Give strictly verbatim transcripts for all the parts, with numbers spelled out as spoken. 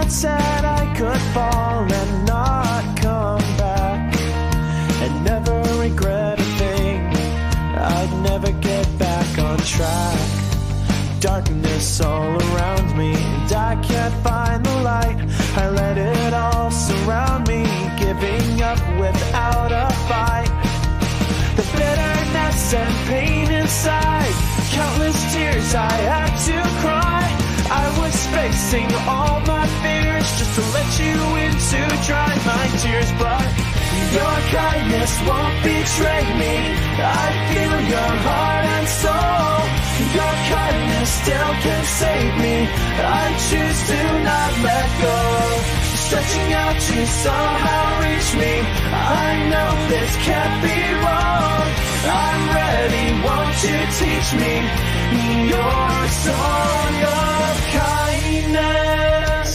that said I could fall and not come back, and never regret a thing. I'd never get back on track. Darkness all around me, and I can't find the light. I let it all surround me, giving up without a fight. The bitterness and pain inside, countless tears I had to cry. I was facing all my fears just to let you in to dry my tears, but your kindness won't betray me. I feel your heart and soul. Your kindness still can save me. I choose to not let go. Stretching out to somehow reach me. I know this can't be wrong. I'm ready, won't you teach me your song of kindness?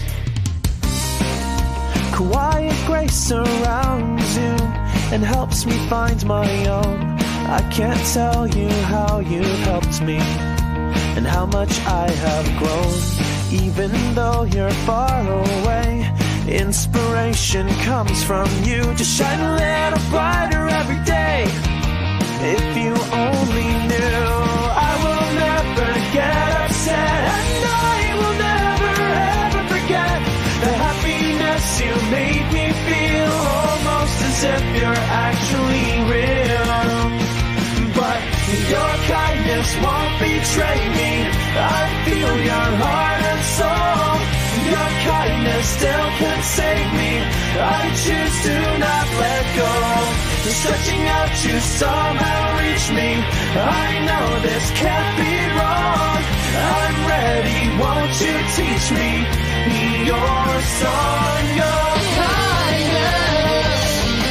Quiet grace surrounds you and helps me find my own. I can't tell you how you've helped me and how much I have grown. Even though you're far away, inspiration comes from you. Just shine a little brighter every day. If you only knew, I will never get upset, and I will never ever forget the happiness you made me feel, almost as if you're actually real. But your kindness won't betray me. I feel your heart and soul. Your kindness still can save me. I choose to not let go. Stretching out to somehow reach me. I know this can't be wrong. I'm ready, won't you teach me your song of kindness?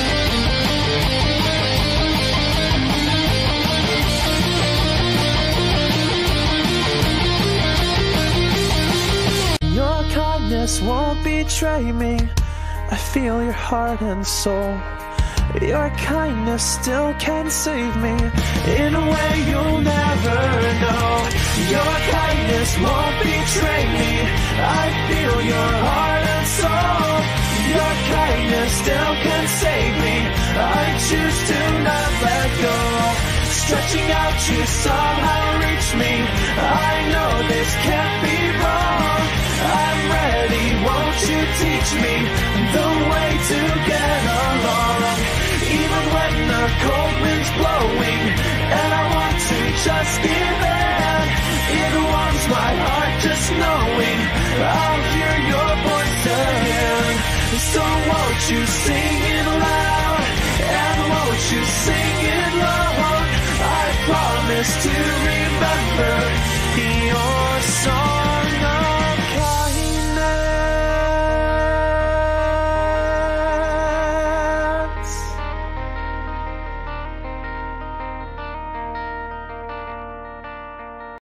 Your kindness won't betray me. I feel your heart and soul. Your kindness still can save me in a way you'll never know. Your kindness won't betray me. I feel your heart and soul. Your kindness still can save me. I choose to not let go. Stretching out to somehow reach me. I know this can't be wrong. I'm ready, won't you teach me the way to get along? Even when the cold wind's blowing and I want to just give in, it warms my heart just knowing I'll hear your voice again. So won't you sing it loud, and won't you sing it loud? I promise to remember your song.